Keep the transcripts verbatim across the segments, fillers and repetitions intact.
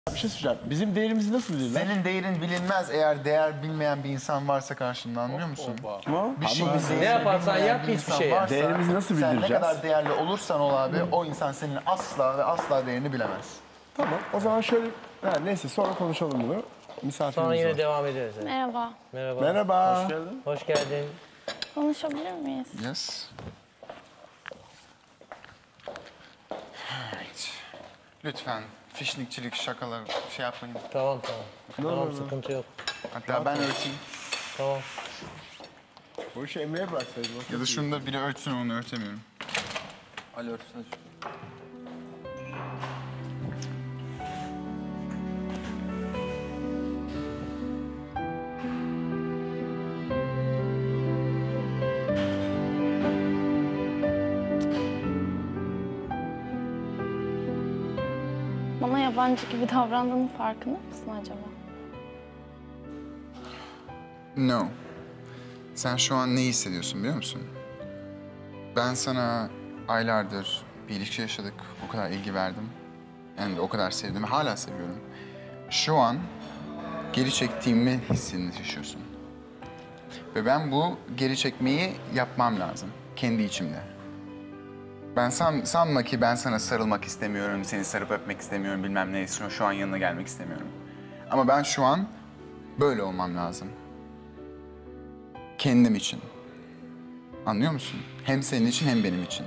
Bir şey söyleyeceğim. Bizim değerimizi nasıl bilirler? Senin değerin bilinmez eğer değer bilmeyen bir insan varsa karşında, anlıyor musun? Bir şey Ne yaparsan yap hiçbir şey yap. Değerimizi nasıl Sen ne bildireceğiz? kadar değerli olursan ol abi, o insan senin asla ve asla değerini bilemez. Tamam. O zaman şöyle... Ha, neyse sonra konuşalım bunu. Misafirimiz Sonra yine var. devam ederiz. Yani. Merhaba. Merhaba. Merhaba. Hoş geldin. Hoş geldin. Konuşabilir miyiz? Yes. Evet. Lütfen fişnikçilik, şakalar şey yapmayın. Tamam tamam. Tamam sıkıntı yok. Hatta ben örteyim. Tamam. Bu işi Emre'ye bıraksaydı. Ya da şunu da biri örtsün, onu örtemiyorum. Ali örtüsüne çık. Bana yabancı gibi davrandığının farkında mısın acaba? No. Sen şu an ne hissediyorsun biliyor musun? Ben sana aylardır bir ilişki yaşadık, o kadar ilgi verdim. Yani o kadar sevdim ve hala seviyorum. Şu an geri çektiğimi hissini yaşıyorsun. Ve ben bu geri çekmeyi yapmam lazım kendi içimde. Ben san, sanma ki ben sana sarılmak istemiyorum, seni sarıp öpmek istemiyorum, bilmem ne, şu, şu an yanına gelmek istemiyorum. Ama ben şu an böyle olmam lazım. Kendim için. Anlıyor musun? Hem senin için hem benim için.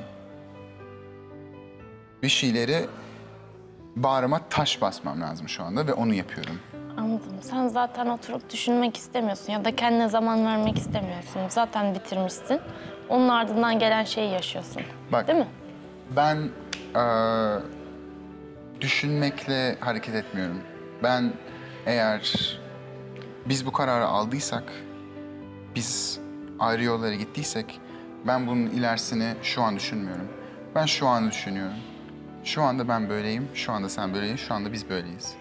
Bir şeyleri bağrıma taş basmam lazım şu anda ve onu yapıyorum. Anladım. Sen zaten oturup düşünmek istemiyorsun ya da kendine zaman vermek istemiyorsun. Zaten bitirmişsin. Onun ardından gelen şeyi yaşıyorsun. Bak, Değil mi? ben eee, düşünmekle hareket etmiyorum. Ben eğer biz bu kararı aldıysak, biz ayrı yollara gittiysek, ben bunun ilerisini şu an düşünmüyorum. Ben şu anı düşünüyorum. Şu anda ben böyleyim, şu anda sen böyleyin, şu anda biz böyleyiz.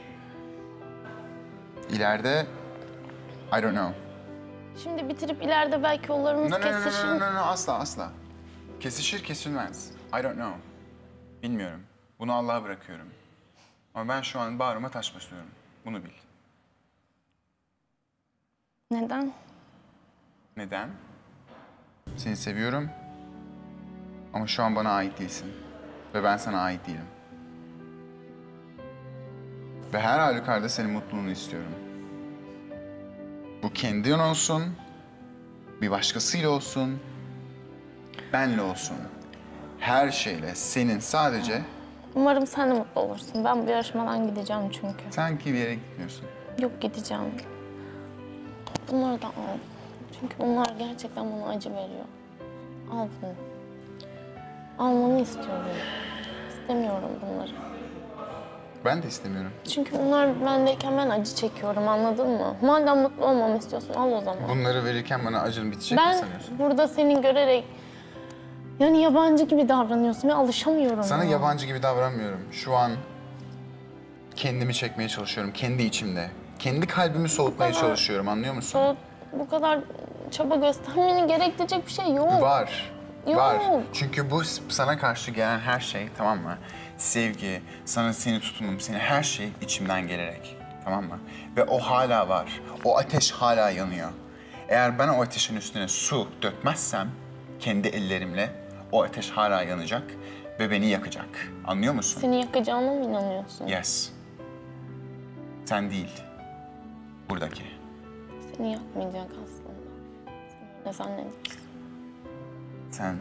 İleride, I don't know. Şimdi bitirip ileride belki yollarımız No, no, no, no, kesişir. no, no, no, asla, asla. Kesişir, kesilmez. I don't know. Bilmiyorum. Bunu Allah'a bırakıyorum. Ama ben şu an bağrıma taş basıyorum. Bunu bil. Neden? Neden? Seni seviyorum. Ama şu an bana ait değilsin. Ve ben sana ait değilim. Ve her halükarda senin mutluluğunu istiyorum. Bu kendin olsun, bir başkasıyla olsun, benle olsun. Her şeyle senin sadece... Umarım sen de mutlu olursun. Ben bu yarışmadan gideceğim çünkü. Sanki bir yere gitmiyorsun. Yok, gideceğim. Bunları da al. Çünkü bunlar gerçekten bana acı veriyor. Al bunu. Almanı istiyorum. İstemiyorum bunları. Ben de istemiyorum. Çünkü bunlar bendeyken ben acı çekiyorum, anladın mı? Madem mutlu olmamı istiyorsun, al o zaman. Bunları verirken bana acın bitecek mi Ben sanıyorsun? burada seni görerek yani yabancı gibi davranıyorsun ve alışamıyorum. Sana ya. yabancı gibi davranmıyorum. Şu an kendimi çekmeye çalışıyorum kendi içimde. Kendi kalbimi soğutmaya kadar- çalışıyorum, anlıyor musun? O, bu kadar çaba göstermeni gerektirecek bir şey yok. Var. Yok. Var. Çünkü bu sana karşı gelen her şey, tamam mı? Sevgi, sana seni tutumum, seni her şey içimden gelerek. Tamam mı? Ve o hala var. O ateş hala yanıyor. Eğer ben o ateşin üstüne su dökmezsem kendi ellerimle o ateş hala yanacak ve beni yakacak. Anlıyor musun? Seni yakacağına mı inanıyorsun? Yes. Sen değil. Buradaki. Seni yakmayacak aslında. Sen öyle zannediyorsun. Sen...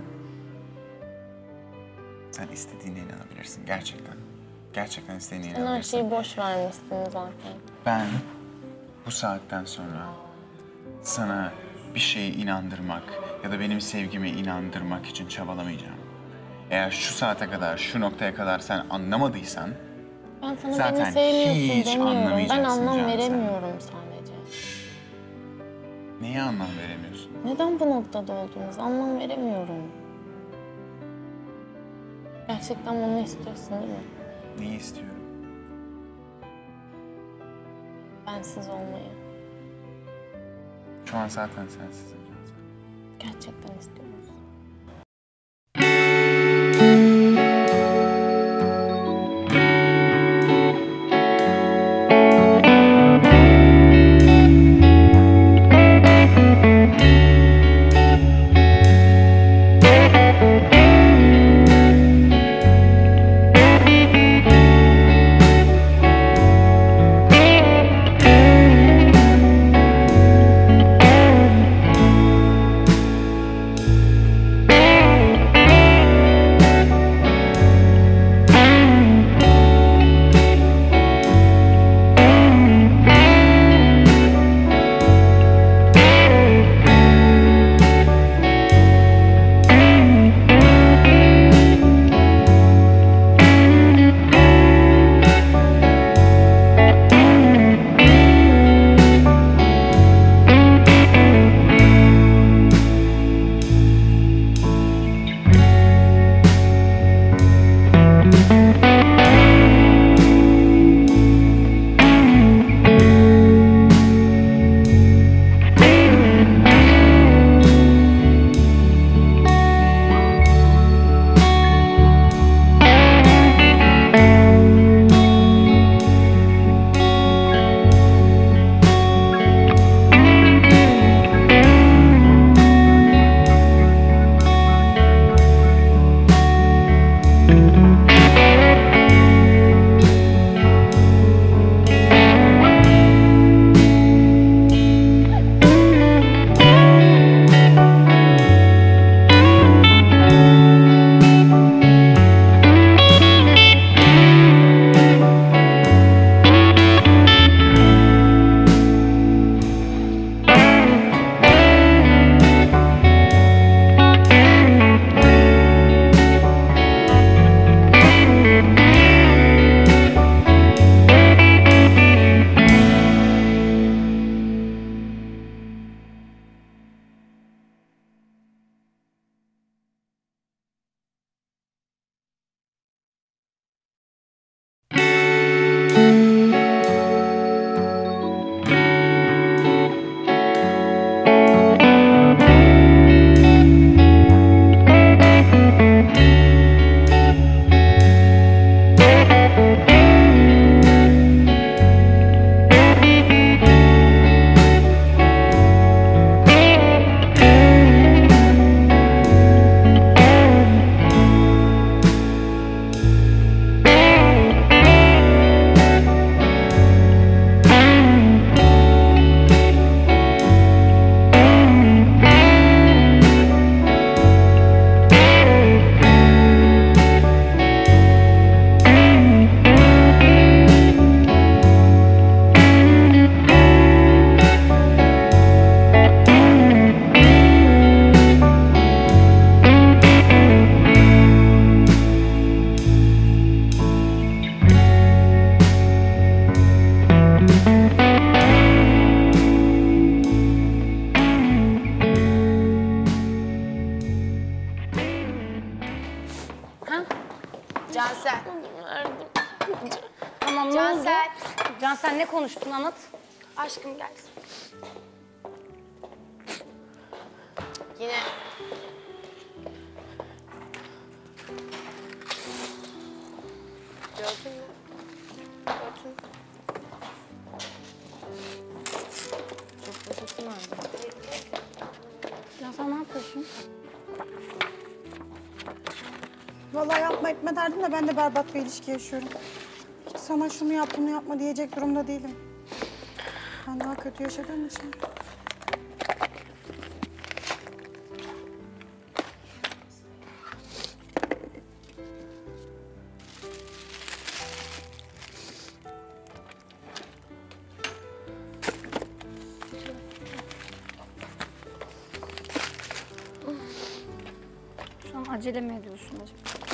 Sen istediğine inanabilirsin gerçekten. Gerçekten istediğine Sen her inanabilirsin. şeyi boş vermişsin zaten. Ben bu saatten sonra sana bir şeye inandırmak ya da benim sevgime inandırmak için çabalamayacağım. Eğer şu saate kadar, şu noktaya kadar sen anlamadıysan... Ben sana Zaten beni sevmiyorsun hiç demiyorum. Ben anlamayacaksın anlam Can sen. veremiyorum sadece. Neye anlam veremiyorsun? Neden bu noktada olduğumuz anlam veremiyorum. Gerçekten bunu istiyorsun değil mi? Neyi istiyorum? Bensiz olmayı. Şu an zaten sensizim Can. Gerçekten istiyorum. Can sen ne konuştun anlat. Aşkım gel. Yine... Gördün mü? Gördün mü? Çok nefesim aldı. Can sen ne yapıyorsun? Vallahi yapma etme derdim de ben de berbat bir ilişki yaşıyorum. Hiç sana şunu yap bunu yapma diyecek durumda değilim. Ben daha kötü yaşadığım için. Şu an acele mi ediyorsun acaba?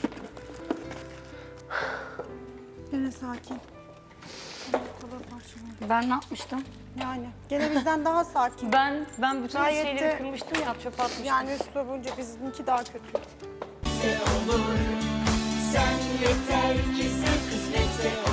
Gene sakin. Sana bu kadar parçalandım. Ben ne yapmıştım? Yani gene bizden daha sakin. Ben ben bütün Gayet şeyleri de- kırmıştım ya çöpe atmıştım. Yani üslubunca bizimki daha kötü. Sen yeter ki sen kısmetse